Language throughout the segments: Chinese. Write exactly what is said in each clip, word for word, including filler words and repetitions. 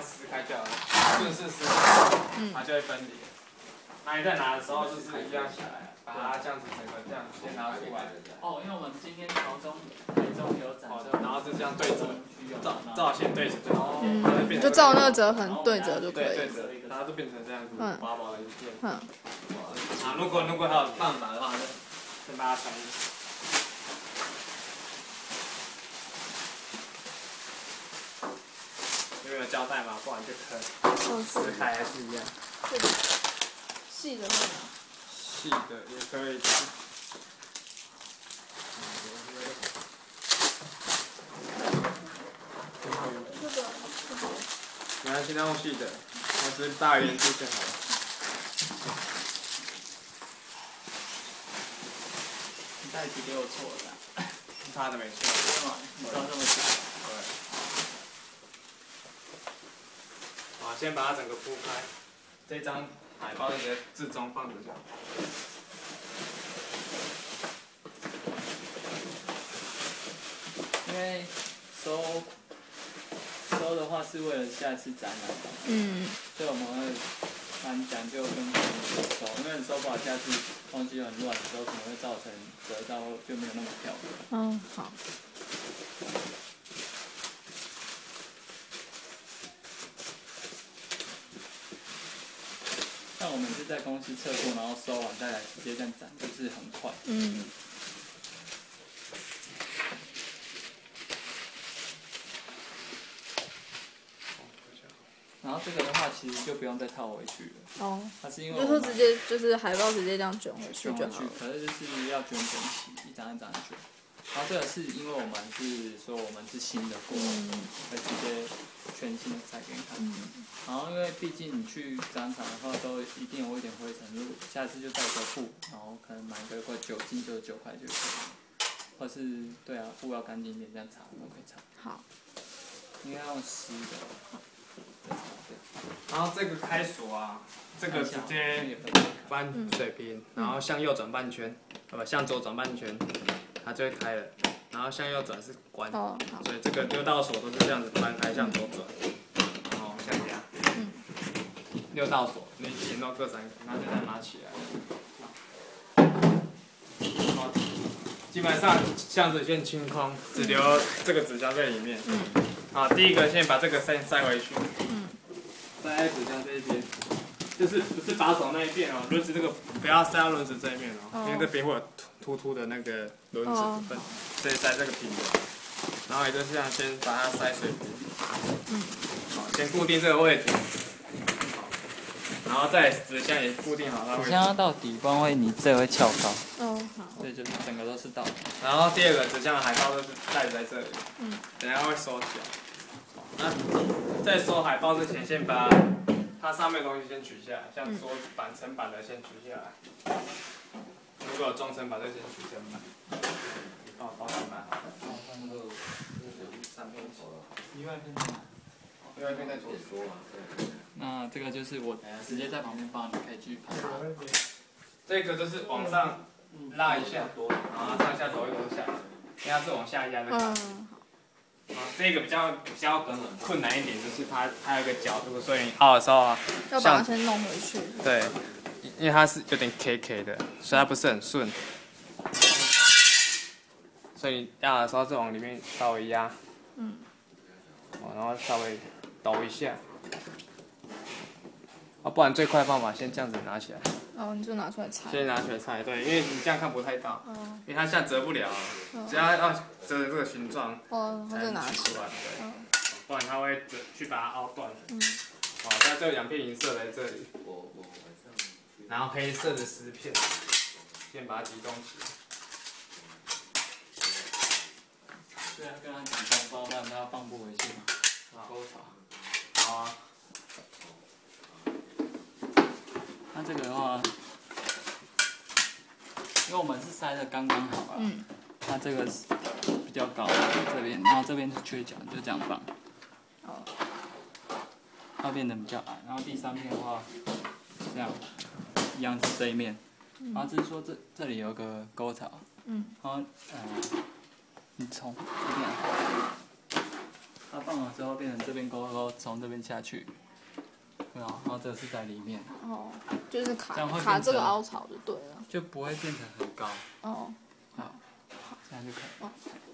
撕开就好了，顺势撕开，它就会分离。那你在拿的时候就是一样，把它这样子整个这样先拿出来。 哦，因为我们今天朝中、台中有展， 然后就这样对折，照照线对折就好。 嗯，就照那个折痕对折就可以。 对折，然后就变成这样子薄薄的一片。 嗯。 啊，如果如果还有办法的话，再把它裁。因为有胶带嘛，不然就可撕开还是一样。 这个细的会吗？ 细的也可以。 这个没关系，那用细的，我只是大一点就就好了。 你袋子给我错了啦。 是他的没错。 对吗？你知道这么小？ 对。好，先把它整个铺开。这张海报直接置中放着就好。 因为收收的话是为了下次展览嘛， 嗯， 所以我们会蛮讲究跟客人收，因为你收不好，下次东西很乱的时候，可能会造成折到就没有那么漂亮。 嗯，好。 像我们是在公司测过，然后收完再来直接这样展，就是很快。 嗯。 然后这个的话，其实就不用再套回去了。 哦。 它是因为就说直接就是海报直接这样卷回去就好了。 可是就是要卷整齐，一张一张卷。然后这个是因为我们是说我们是新的过来，会直接全新的再给你看。然后因为毕竟你去展场的话，都一定有一点灰尘，如果下次就带个布，然后可能买个块酒精九十九块就可以了。或是对啊，布要干净一点，这样擦都可以擦。 好。 应该用湿的。 然后这个开锁啊，这个直接翻水平，然后向右转半圈，呃不，向左转半圈，它就会开了。然后向右转是关， 哦， 所以这个六道锁都是这样子翻开向左转，然后像这样。嗯。六道锁，你前后各三个，然后就再拿起来。好，基本上箱子先清空，只留这个纸箱在里面。嗯。好，第一个先把这个塞塞回去。嗯。塞在纸箱这一边，就是不是把手那一边哦，轮子这个不要塞到轮子这一面哦，因为这边会有突突的那个轮子部分，所以塞这个平的。然后也就是这样，先把它塞水平。嗯。好，先固定这个位置。好。然后再纸箱也固定好它位置。 纸箱到底光会你这会翘高。 哦，好。 所以就是整个都是倒。 然后第二个纸箱的海报都是袋子在这里。嗯。等下会收起来。那在收海报之前，先把它上面的东西先取下来，像桌子板、层板的先取下来。如果有中层板就先取层板。你帮我包起来好了。那个三片走了。 另外一片在哪？ 另外一片在左桌。 那这个就是我直接在旁边帮你，可以继续拍。 这个就是往上拉一下，然后上下抖一抖下，因为它是往下压的。嗯。啊，这个比较比较困难一点，就是它它有一个角度，所以你凹的时候啊， 要把它先弄回去。 对，因为它是有点 K K 的，所以它不是很顺。所以你压的时候是往里面稍微压，嗯，哦，然后稍微抖一下。啊，不然最快的方法先这样子拿起来。 哦，你就拿出来拆。 先拿起来拆，对，因为你这样看不太到，哦、因为它现在折不了，哦、只要要折成这个形状， 哦，它就拿起来，对，哦、不然它会折去把它凹断。嗯。好，在这两片银色在这里，然后黑色的丝片，先把它集中起来。 对啊，跟他讲红包，不然他放不回去嘛。 沟槽。好啊。 那这个的话，因为我们是塞的刚刚好啊，嗯，它这个是比较高这边，然后这边是缺角，就这样放。哦。它变得比较矮，然后第三片的话，这样，一样是这一面，嗯、然后只是说这这里有个沟槽，嗯，然后呃，你从这边， 它放好之后变成这边勾勾，从这边下去，对啊，然后这是在里面。 哦，就是卡这样会卡这个变成凹槽就对了。 就不会变成很高。 哦， 好，这样就可以。 哦，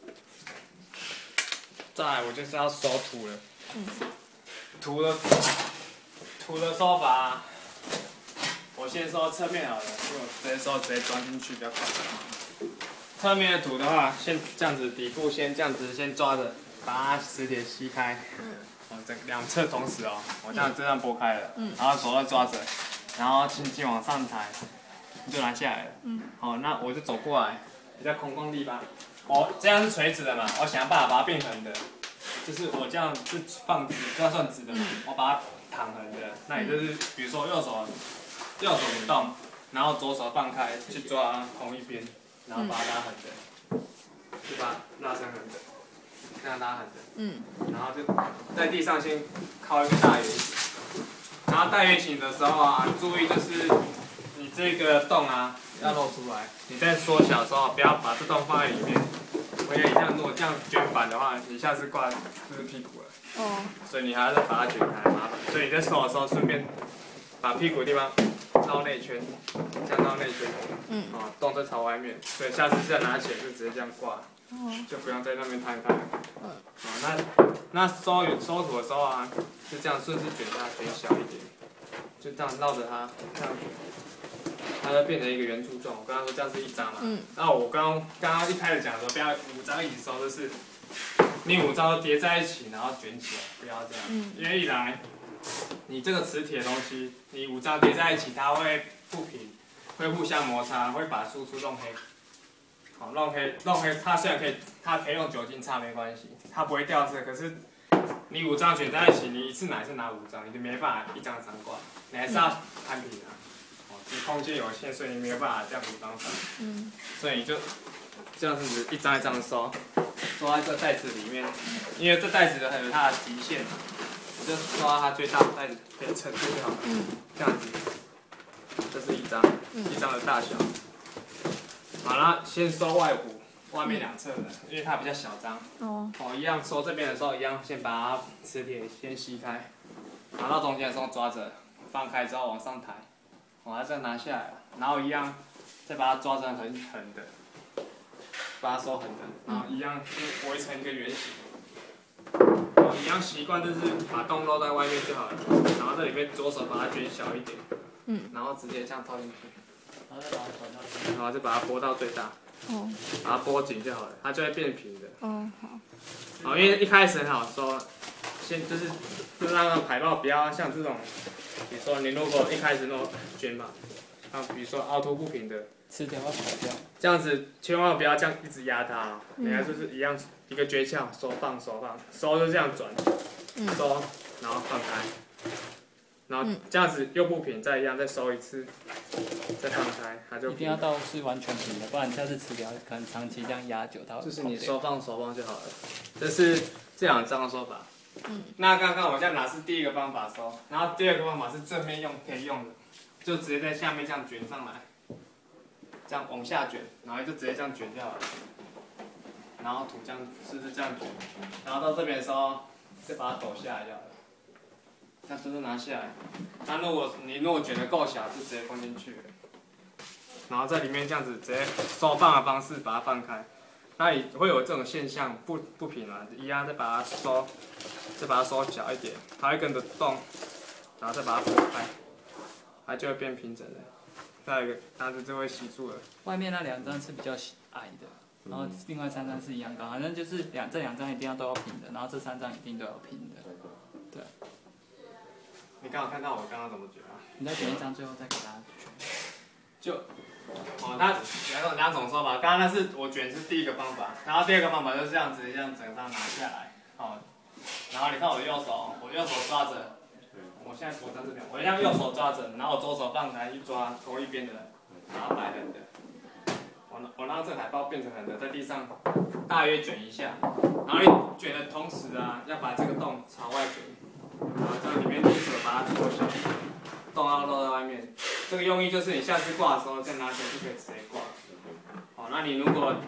再来，我就是要收土了。 嗯。 土的土的收法，我先收侧面好了，因为我直接收直接装进去比较快。侧面的土的话，先这样子，底部先这样子先抓着，把它磁铁吸开。嗯。哦，这两侧同时哦，我这样这样拨开了。嗯。然后手要抓着，然后轻轻往上抬，就拿下来了。嗯。好，那我就走过来，比较空旷地方。哦，这样是垂直的嘛，我想办法把它变横的。就是我这样是放直，这样算直的嘛，我把它躺横的，那也就是比如说右手右手不动，然后左手放开去抓同一边，然后把它拉横的，就把它拉成横的，这样拉横的，嗯，然后就在地上先靠一个大圆形，然后大圆形的时候啊，注意就是你这个洞啊要露出来，你在缩小的时候不要把这洞放在里面。我也一样，如果这样卷反的话，你下次挂就是屁股了。哦。所以你还要再把它卷开，麻烦。所以你在收的时候，顺便把屁股的地方绕内圈，这样绕内圈。嗯。啊，洞再朝外面，所以下次再拿起来就直接这样挂，哦、就不用在那边摊开。嗯。啊，那那收收土的时候啊，就这样顺势卷它，卷小一点，就这样绕着它，这样卷。它就变成一个圆柱状。我刚刚说这样是一张嘛，嗯，那我刚刚刚刚一开始讲的时候，不要五张一起收，就是你五张都叠在一起，然后卷起来，不要这样，嗯，因为一来你这个磁铁的东西，你五张叠在一起，它会不平，会互相摩擦，会把输出弄黑。好，弄黑弄黑，它虽然可以，它可以用酒精擦没关系，它不会掉色，可是你五张卷在一起，你一次拿是拿五张，你就没办法一张张挂，你还是要摊平啊。你空间有限，所以你没有办法这样五张上。嗯。所以你就这样子一张一张收，收在这袋子里面，因为这袋子还有它的极限嘛，我就收到它最大的袋子可以撑住就好了。嗯。这样子，这是一张，一张的大小。好了，先收外弧，外面两侧的，因为它比较小张。哦。哦，一样收这边的时候，一样先把它磁铁先吸开，拿到中间的时候抓着，放开之后往上抬。我还再拿下来，然后一样，再把它抓成很横的，把它收横的，然后一样就围成一个圆形。然后一样习惯就是把洞露在外面就好了，然后这里面左手把它卷小一点，嗯，然后直接这样套进去，然后再把它转到这边，然后就把它拨到最大，哦，把它拨紧就好了，它就会变平的。哦，好。好，因为一开始很好收，先就是就让那个海报不要像这种。比如说你如果一开始那种卷嘛，啊，比如说凹凸不平的， 磁铁会跑掉。 这样子千万不要这样一直压它哦，你看就是一样一个诀窍，收放收放，收就这样转，收然后放开，然后这样子又不平，再一样再收一次，再放开，它就一定要到是完全平的，不然下次磁铁可能长期这样压久，它会。 就是你收放收放就好了，这是这两张的说法。嗯，那刚刚我这样拿是第一个方法收，然后第二个方法是正面用可以用的，就直接在下面这样卷上来，这样往下卷，然后就直接这样卷就好了。然后土这样是不是这样卷？然后到这边的时候再把它抖下来就好了。这样就是拿下来。那如果你如果卷得够小，就直接放进去了。然后在里面这样子直接收放的方式把它放开。那也会有这种现象，不不平啊，一样再把它收，再把它收小一点，它会跟着动，然后再把它拨开，它就会变平整的。再一个，它就就会吸住了。 外面那两张是比较矮的，然后另外三张是一样高，反正就是两这两张一定要都要平的，然后这三张一定都要平的。对。 你刚好看到我刚刚怎么卷啊？ 你再卷一张，最后再给它卷。 就。哦，那两种两种说法，刚刚那是我卷是第一个方法，然后第二个方法就是这样子，这样整张拿下来，哦，然后你看我的右手，我右手抓着，我现在手在这边，我一样右手抓着，然后我左手放开去抓同一边的，然后摆横的，我我让这海报变成横的，在地上大约卷一下，然后你卷的同时啊，要把这个洞朝外卷，然后这样里面一手把它缩小。洞要露在外面，这个用意就是你下次挂的时候再拿起来就可以直接挂。好，那你如果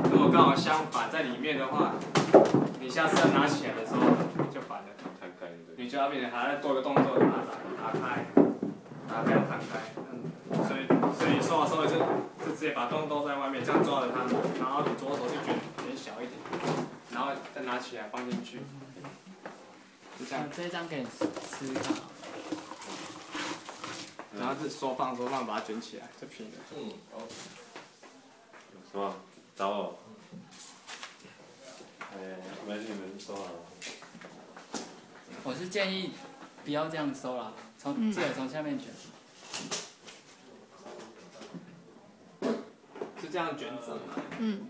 如果刚好相反在里面的话，你下次要拿起来的时候就反了。 摊开的。 你就要变成还要做个动作，把它打打开，打开弹开。嗯，所以所以收的时候就就直接把洞都在外面，这样抓着它，然后你左手就卷卷小一点，然后再拿起来放进去。就这样。 这张给你吃看啊。 然后是收放收放，把它卷起来，就平了。 嗯，好。是吧？找我。哎，没事，你们收好了。 我是建议不要这样收啦，从记得从下面卷。 是这样卷整吗？ 嗯。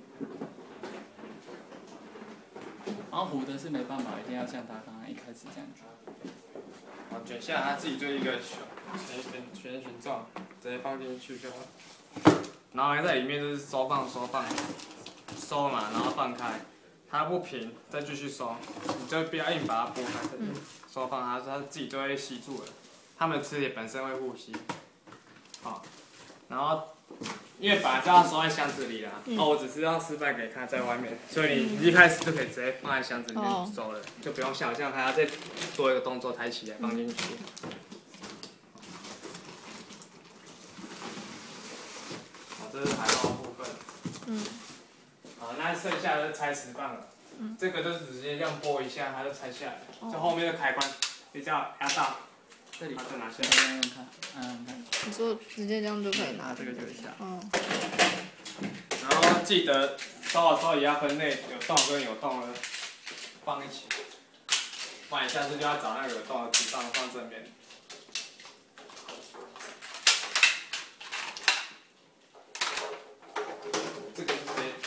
然后糊的是没办法，一定要像他刚刚一开始这样卷。 好，卷下来它自己就一个球，旋旋旋旋状，直接放进去就好。然后还在里面就是收放收放，收嘛，然后放开，它不平再继续收，你就不要硬把它拨开，收放它，它自己就会吸住了。它们磁铁本身会呼吸，好，然后因为本来就要收在箱子里啦，哦，我只是要示范给你看在外面，所以你一开始就可以直接放在箱子里面收了，就不用想象还要再做一个动作抬起来放进去。这是海报的部分。嗯。好，那剩下的是拆磁棒了。嗯。这个就是直接这样拨一下，它就拆下来了。哦、这后面的开关比较压到， 这里。 它就拿下来。看看，嗯看。 你说直接这样就可以拿？ 这个就一下。 嗯。 然后记得收的时候也要分类，有洞跟有洞的放一起。不然下次就要找那个有洞的磁棒放正面。这个是直接，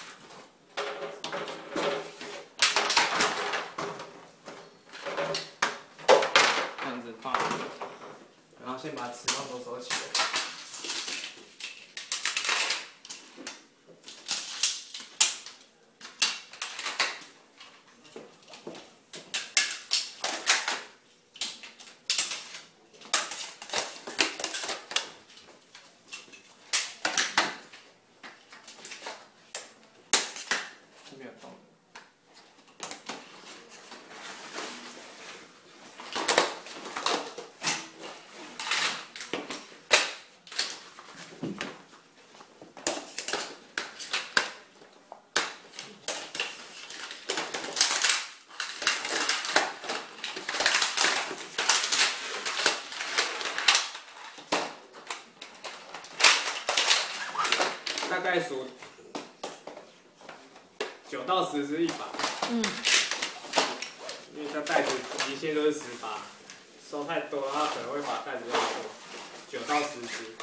这样子放，然后先把磁棒都收起来。没有动。大概数九到十支一把。嗯。因为它袋子极限都是十把，收太多它可能会把袋子压破。九到十支。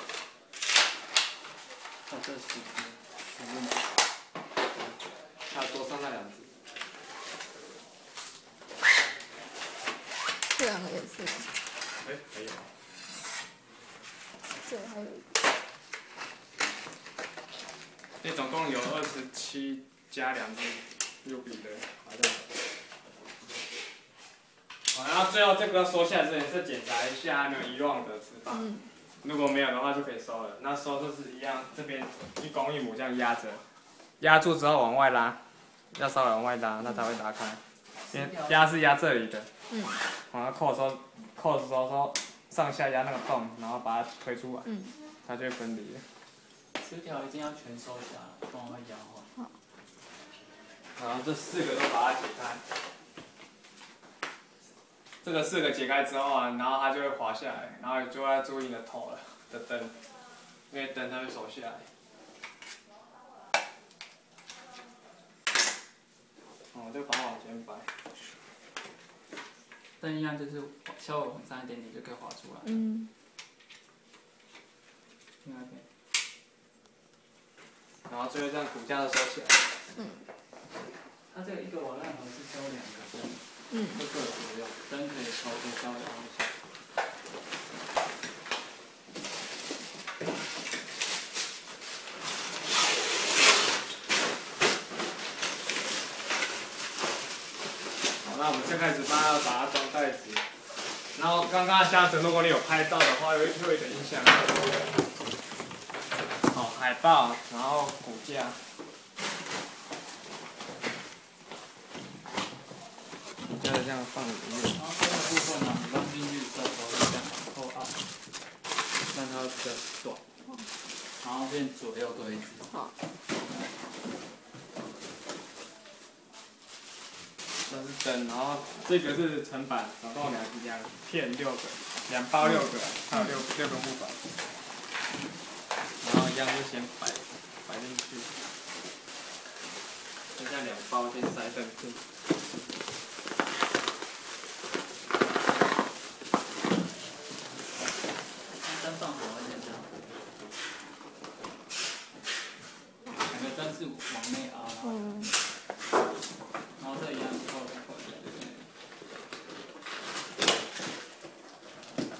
哦，这十支，十支吗？ 它多上那两支。 这两个也是。 哎，还有。 这还有一个。 这总共有二十七加两支六笔的，好像。好，然后最后这个收下来之前，再检查一下有没有遗忘的磁棒。嗯。如果没有的话，就可以收了。那收就是一样，这边一公一母这样压着，压住之后往外拉，要稍微往外拉，它才会打开。因为压是压这里的。嗯。然后扣的时候，扣的时候说上下压那个洞，然后把它推出来，嗯，它就会分离了。 磁条一定要全收起来，不然会压坏。好。 然后这四个都把它解开。这个四个解开之后啊，然后它就会滑下来，然后就要注意你的头了的灯，因为灯它会手下来。哦，就把它往前摆。 灯一样就是稍微往上一点点就可以滑出来。 嗯。 另外一边。 然后最后这样骨架都收起来。 嗯。它这个一个瓦楞盒是收两个灯， 嗯， 各个左右，灯可以抽就稍微凹一下。 好，那我们现在开始帮它把它装袋子。然后刚刚箱子，如果你有拍到的话，会会有点印象。好，海报，然后骨架。 开始这样放里面。 然后这个部分呢，你放进去之后，这样往后按， 让它比较短。 然后变左右对置。 好。 这是灯，然后这个是层板，总共两两片六个，两包六个，还有六六个木板。然后一样就先摆摆进去，剩下两包先塞灯片。 灯放好一点这样。两个灯是往内凹，然后。 嗯。 然后这一样扣扣起来就可以了。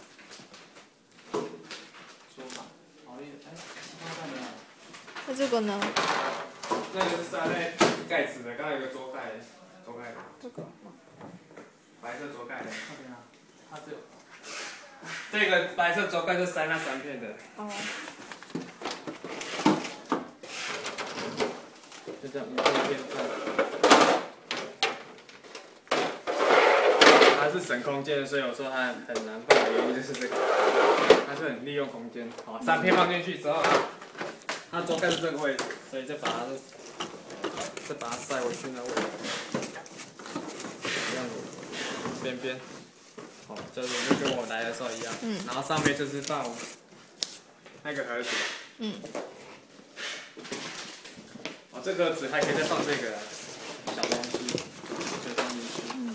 桌板，好厉害！哎，看到没有？ 那这个呢？ 那个是塞在盖子的，刚才有个桌盖，桌盖。 这个。 白色桌盖的。 这边啊，它这有。 这个白色桌盖是塞那三片的。 哦。 就这样一片一片放。它是省空间，所以我说它很难放的原因就是这个，它是很利用空间。好，三片放进去之后，它桌盖是这个位置，所以再把它再把它塞回去那位置，这样子，边边，好，就是就跟我来的时候一样。嗯。然后上面就是放那个盒子。嗯。哦，这个纸还可以再放这个小东西，就放进去。嗯。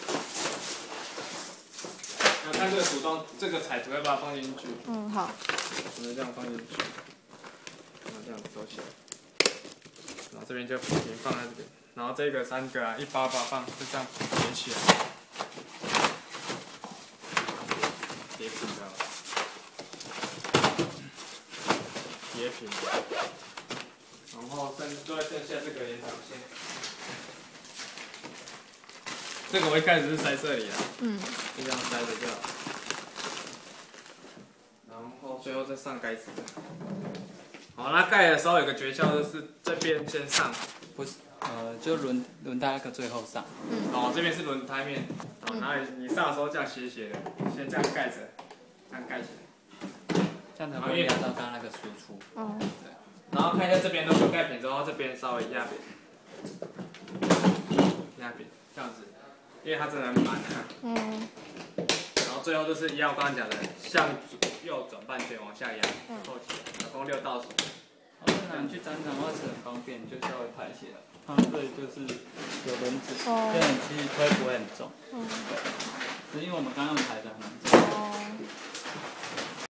那看这个图中，这个彩图要把它放进去。 嗯，好。 我们这样放进去，然后这样收起来，然后这边就平放在这边，然后这个三个啊，一包包放，就这样叠起来，叠平的，叠平的，然后剩就剩下这个延长线。这个我一开始是塞这里啊，嗯，就这样塞着就好。然后最后再上盖子。好，那盖的时候有个诀窍，就是这边先上， 不是，呃，就轮轮胎那个最后上。 嗯。哦，这边是轮胎面，哦，然后你上的时候这样斜斜的，先这样盖着，这样盖起来。 这样才会压到刚刚那个输出。 哦。 对。 然后看一下这边都盖平之后，这边稍微压扁，压扁，这样子。因为它真的很满啊。嗯。然后最后就是一样，我刚刚讲的，向右转半圈往下压，扣起来，总共六道手。 好，那你去展场或是很方便，就稍微排起来。它这里就是有轮子，这样你其实推不会很重。嗯。对。只是因为我们刚刚排的很重。